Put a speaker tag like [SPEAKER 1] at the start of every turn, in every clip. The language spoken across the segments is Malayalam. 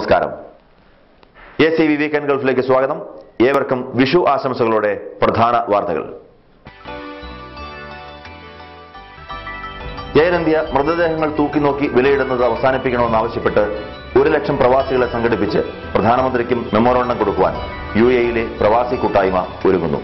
[SPEAKER 1] നമസ്കാരം. ACV വീക്കെൻഡ് ഗൾഫിലേക്ക് സ്വാഗതം. ഏവർക്കും വിഷു ആശംസകളോടെ പ്രധാന വാർത്തകൾ. എയർ ഇന്ത്യ മൃതദേഹങ്ങൾ തൂക്കിനോക്കി വിലയിടുന്നത് അവസാനിപ്പിക്കണമെന്നാവശ്യപ്പെട്ട് 1 ലക്ഷം പ്രവാസികളെ സംഘടിപ്പിച്ച് പ്രധാനമന്ത്രിക്കും മെമ്മോറാണ്ടം കൊടുക്കുവാൻ UAE-യിലെ പ്രവാസി കൂട്ടായ്മ ഒരുങ്ങുന്നു.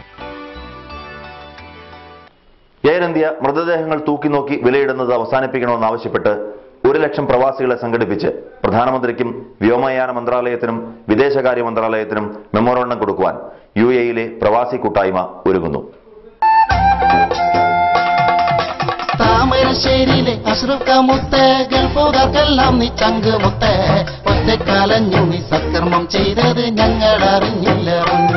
[SPEAKER 1] എയർ ഇന്ത്യ മൃതദേഹങ്ങൾ തൂക്കിനോക്കി വിലയിടുന്നത് അവസാനിപ്പിക്കണമെന്നാവശ്യപ്പെട്ട് 1 ലക്ഷം പ്രവാസികളെ സംഘടിപ്പിച്ച് പ്രധാനമന്ത്രിക്കും വ്യോമയാന മന്ത്രാലയത്തിനും വിദേശകാര്യ മന്ത്രാലയത്തിനും മെമ്മോറാണ്ടം കൊടുക്കുവാൻ UAE-യിലെ പ്രവാസി കൂട്ടായ്മ ഒരുങ്ങുന്നു.
[SPEAKER 2] താമരശ്ശേരിയിലെ അശ്രുക്കമുത്ത് ഗൾഫുകാർക്കെല്ലാം നീ ചങ്കുമുത്ത് ഒറ്റക്കാലഞ്ഞു നീ സത്കർമ്മം ചെയ്തത് ഞങ്ങൾ അറിഞ്ഞില്ല.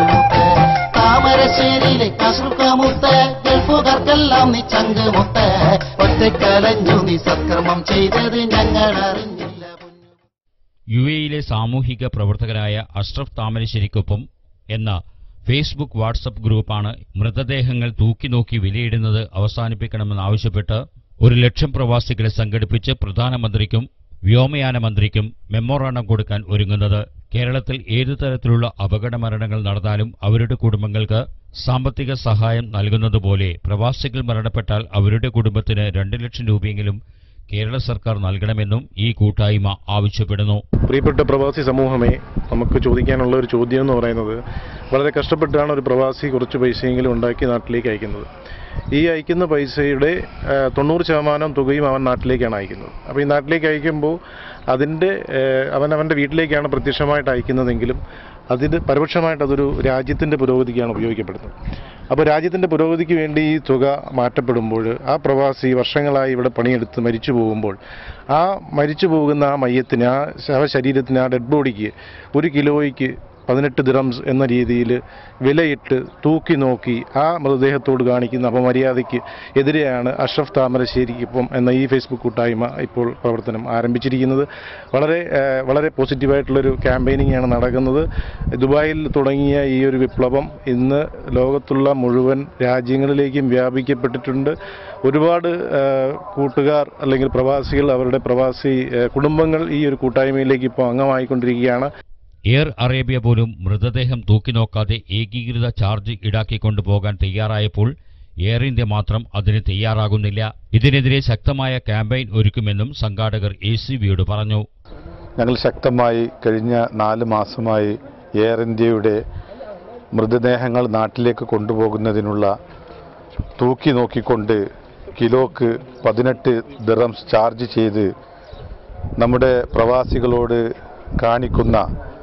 [SPEAKER 2] താമരശ്ശേരിയിലെ അശ്രുക്കമുത്ത് ഗൾഫുകാർക്കെല്ലാം നീ ചങ്കുമുത്ത് ഒറ്റക്കാലഞ്ഞു നീ സത്കർമ്മം ചെയ്തത് ഞങ്ങൾ അറിഞ്ഞില്ല.
[SPEAKER 3] UAE-യിലെ സാമൂഹിക പ്രവർത്തകരായ അഷ്റഫ് താമരശ്ശേരിക്കൊപ്പം എന്ന ഫേസ്ബുക്ക് വാട്സപ്പ് ഗ്രൂപ്പാണ് മൃതദേഹങ്ങൾ തൂക്കിനോക്കി വിലയിടുന്നത് അവസാനിപ്പിക്കണമെന്നാവശ്യപ്പെട്ട് 1 ലക്ഷം പ്രവാസികളെ സംഘടിപ്പിച്ച് പ്രധാനമന്ത്രിക്കും വ്യോമയാന മന്ത്രിക്കും മെമ്മോറാണ്ടം കൊടുക്കാൻ ഒരുങ്ങുന്നത്. കേരളത്തിൽ ഏതു തരത്തിലുള്ള അപകടമരണങ്ങൾ നടന്നാലും അവരുടെ കുടുംബങ്ങൾക്ക് സാമ്പത്തിക സഹായം നൽകുന്നതുപോലെ പ്രവാസികൾ മരണപ്പെട്ടാൽ അവരുടെ കുടുംബത്തിന് 2 ലക്ഷം രൂപയെങ്കിലും കേരള സർക്കാർ നൽകണമെന്നും ഈ കൂട്ടായ്മ ആവശ്യപ്പെടുന്നു.
[SPEAKER 4] പ്രിയപ്പെട്ട പ്രവാസി സമൂഹമേ, നമുക്ക് ചോദിക്കാനുള്ള ഒരു ചോദ്യം എന്ന് പറയുന്നത്, വളരെ കഷ്ടപ്പെട്ടാണ് ഒരു പ്രവാസി കുറച്ച് പൈസയെങ്കിലും ഉണ്ടാക്കി നാട്ടിലേക്ക് അയക്കുന്നത്. ഈ അയക്കുന്ന പൈസയുടെ 90% തുകയും അവൻ നാട്ടിലേക്കാണ് അയക്കുന്നത്. അപ്പോൾ ഈ നാട്ടിലേക്ക് അയക്കുമ്പോൾ അവൻ്റെ വീട്ടിലേക്കാണ് പ്രത്യക്ഷമായിട്ട് അയക്കുന്നതെങ്കിലും അതിന് പരോക്ഷമായിട്ട് അതൊരു രാജ്യത്തിൻ്റെ പുരോഗതിക്കാണ് ഉപയോഗിക്കപ്പെടുന്നത്. അപ്പോൾ രാജ്യത്തിൻ്റെ പുരോഗതിക്ക് വേണ്ടി ഈ തുക മാറ്റപ്പെടുമ്പോൾ ആ പ്രവാസി വർഷങ്ങളായി ഇവിടെ പണിയെടുത്ത് മരിച്ചു പോകുമ്പോൾ ആ മരിച്ചു പോകുന്ന ആ മയ്യത്തിന്, ആ ശവശരീരത്തിന്, ആ ഡെഡ് ബോഡിക്ക് 1 കിലോയ്ക്ക് 18 ദിറംസ് എന്ന രീതിയിൽ വിലയിട്ട് തൂക്കി നോക്കി ആ മൃതദേഹത്തോട് കാണിക്കുന്ന അപമര്യാദയ്ക്ക് എതിരെയാണ് അഷ്റഫ് താമരശ്ശേരിക്കൊപ്പം എന്ന ഈ ഫേസ്ബുക്ക് കൂട്ടായ്മ ഇപ്പോൾ പ്രവർത്തനം ആരംഭിച്ചിരിക്കുന്നത്. വളരെ പോസിറ്റീവായിട്ടുള്ളൊരു ക്യാമ്പയിനിങ്ങാണ് നടക്കുന്നത്. ദുബായിൽ തുടങ്ങിയ ഈ ഒരു വിപ്ലവം ഇന്ന് ലോകത്തുള്ള മുഴുവൻ രാജ്യങ്ങളിലേക്കും വ്യാപിക്കപ്പെട്ടിട്ടുണ്ട്. ഒരുപാട് കൂട്ടുകാർ അല്ലെങ്കിൽ പ്രവാസികൾ, അവരുടെ പ്രവാസി കുടുംബങ്ങൾ ഈ ഒരു കൂട്ടായ്മയിലേക്ക് ഇപ്പോൾ അംഗമായിക്കൊണ്ടിരിക്കുകയാണ്.
[SPEAKER 3] എയർ അറേബ്യ പോലും മൃതദേഹം തൂക്കിനോക്കാതെ ഏകീകൃത ചാർജ് ഈടാക്കിക്കൊണ്ടുപോകാൻ തയ്യാറായപ്പോൾ എയർ ഇന്ത്യ മാത്രം അതിന് തയ്യാറാകുന്നില്ല. ഇതിനെതിരെ ശക്തമായ ക്യാമ്പയിൻ ഒരുക്കുമെന്നും സംഘാടകർ ACV-യോട് പറഞ്ഞു.
[SPEAKER 5] ഞങ്ങൾ ശക്തമായി കഴിഞ്ഞ 4 മാസമായി എയർ ഇന്ത്യയുടെ മൃതദേഹങ്ങൾ നാട്ടിലേക്ക് കൊണ്ടുപോകുന്നതിനുള്ള തൂക്കി നോക്കിക്കൊണ്ട് കിലോക്ക് 18 ദിറംസ് ചാർജ് ചെയ്ത് നമ്മുടെ പ്രവാസികളോട് കാണിക്കുന്ന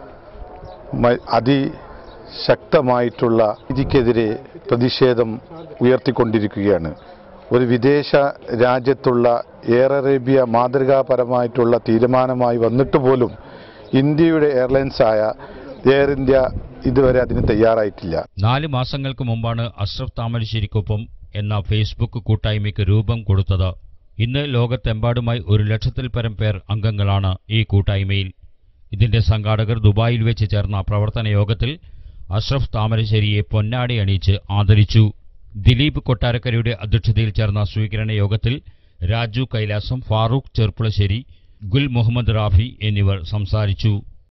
[SPEAKER 5] അതിശക്തമായിട്ടുള്ള ഇതിക്കെതിരെ പ്രതിഷേധം ഉയർത്തിക്കൊണ്ടിരിക്കുകയാണ്. ഒരു വിദേശ രാജ്യത്തുള്ള എയർ അറേബ്യ മാതൃകാപരമായിട്ടുള്ള തീരുമാനമായി വന്നിട്ട് പോലും ഇന്ത്യയുടെ എയർലൈൻസായ എയർ ഇന്ത്യ ഇതുവരെ അതിന് തയ്യാറായിട്ടില്ല.
[SPEAKER 3] 4 മാസങ്ങൾക്ക് മുമ്പാണ് അഷ്റഫ് താമരശ്ശേരിക്കൊപ്പം എന്ന ഫേസ്ബുക്ക് കൂട്ടായ്മയ്ക്ക് രൂപം കൊടുത്തത്. ഇന്ന് ലോകത്തെമ്പാടുമായി 1 ലക്ഷത്തിൽ പരം പേർ അംഗങ്ങളാണ് ഈ കൂട്ടായ്മയിൽ. ഇതിന്റെ സംഘാടകർ ദുബായിൽ വെച്ച് ചേർന്ന പ്രവർത്തന യോഗത്തിൽ അഷ്റഫ് താമരശ്ശേരിയെ പൊന്നാടി അണിയിച്ച് ആദരിച്ചു. ദിലീപ് കൊട്ടാരക്കരയുടെ അധ്യക്ഷതയിൽ ചേർന്ന സ്വീകരണ യോഗത്തിൽ രാജു കൈലാസം, ഫാറൂഖ് ചെർപ്പുളശ്ശേരി, ഗുൽ മുഹമ്മദ് റാഫി എന്നിവർ സംസാരിച്ചു.